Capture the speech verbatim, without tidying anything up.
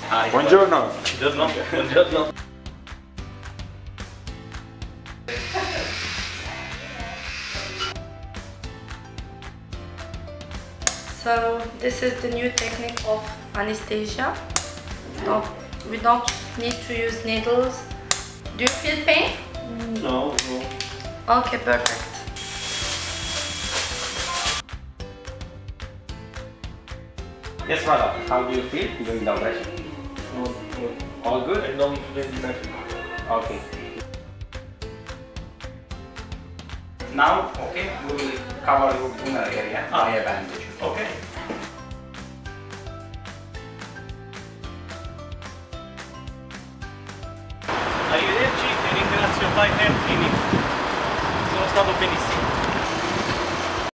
Hi. Buongiorno. Buongiorno. Buongiorno. So this is the new technique of anesthesia. No, we don't need to use needles. Do you feel pain? No, no. Okay, perfect. Yes, brother. How do you feel during the operation? No, no. All good? I don't feel nothing. Okay. Now, okay, we will cover your pulmonary area by a bandage. Okay. Arrivederci e ringrazio byhairclinic. Sono stato benissimo.